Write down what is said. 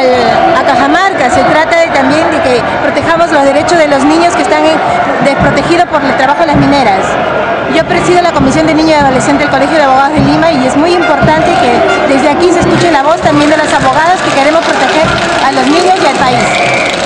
a Cajamarca. Se trata también de que protejamos los derechos de los niños que están desprotegidos por el trabajo de las mineras. Yo presido la Comisión de Niños y Adolescentes del Colegio de Abogados de Lima y es muy importante que desde aquí se escuche la voz también de las abogadas que queremos proteger a los niños y al país.